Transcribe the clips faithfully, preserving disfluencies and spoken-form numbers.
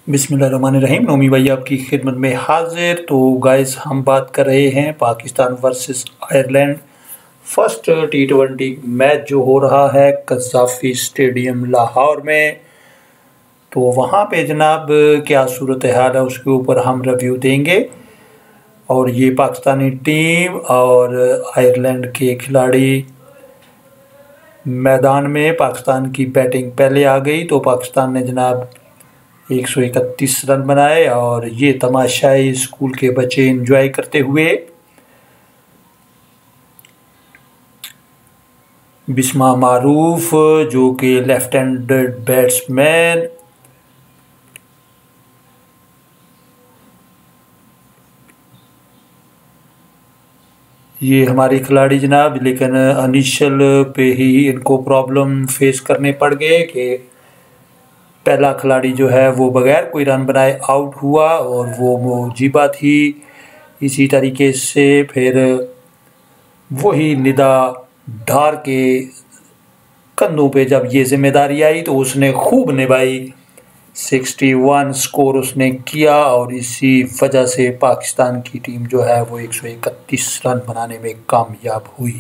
बिस्मिल्लाहिर्रहमानिर्रहीम। नोमी भाई आपकी खिदमत में हाजिर। तो गाइस हम बात कर रहे हैं Pakistan versus Ireland first T twenty match जो हो रहा है कज़ाफ़ी स्टेडियम लाहौर में। तो वहाँ पे जनाब क्या सूरत हाल है उसके ऊपर हम रिव्यू देंगे। और ये पाकिस्तानी टीम और आयरलैंड के खिलाड़ी मैदान में, पाकिस्तान की बैटिंग पहले आ गई तो पाकिस्तान ने जनाब एक सौ इकतीस रन बनाए और ये तमाशाई स्कूल के बच्चे एंजॉय करते हुए। बिस्मा मारूफ जो कि लेफ्ट हैंडेड बैट्समैन, ये हमारे खिलाड़ी जनाब, लेकिन इनिशियल पे ही इनको प्रॉब्लम फेस करने पड़ गए कि पहला खिलाड़ी जो है वो बगैर कोई रन बनाए आउट हुआ और वो मुजीबा थी। इसी तरीके से फिर वही निदा डार के कंधों पे जब ये जिम्मेदारी आई तो उसने खूब निभाई। इकसठ स्कोर उसने किया और इसी वजह से पाकिस्तान की टीम जो है वो एक सौ इकतीस रन बनाने में कामयाब हुई।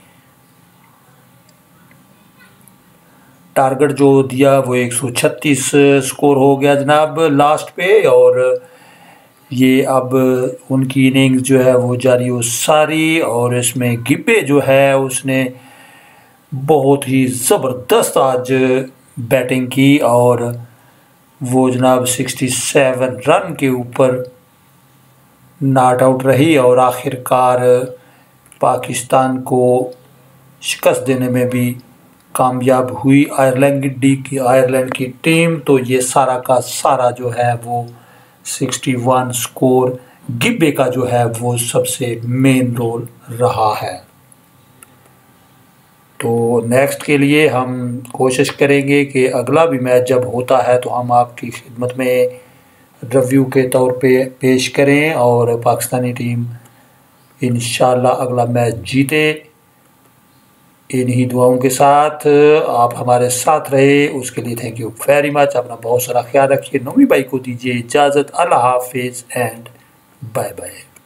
टारगेट जो दिया वो एक सौ छत्तीस स्कोर हो गया जनाब लास्ट पे। और ये अब उनकी इनिंग्स जो है वो जारी हो सारी। और इसमें गिब्बे जो है उसने बहुत ही ज़बरदस्त आज बैटिंग की और वो जनाब सड़सठ रन के ऊपर नॉट आउट रही और आखिरकार पाकिस्तान को शिकस्त देने में भी कामयाब हुई आयरलैंड की आयरलैंड की टीम। तो ये सारा का सारा जो है वो इकसठ स्कोर गिब्बे का जो है वो सबसे मेन रोल रहा है। तो नेक्स्ट के लिए हम कोशिश करेंगे कि अगला भी मैच जब होता है तो हम आपकी खिदमत में रिव्यू के तौर पे पेश करें और पाकिस्तानी टीम इंशाल्लाह अगला मैच जीते। इन्हीं दुआओं के साथ आप हमारे साथ रहे उसके लिए थैंक यू वेरी मच। अपना बहुत सारा ख्याल रखिए। नोमी भाई को दीजिए इजाज़त। अल्लाह हाफिज़ एंड बाय बाय।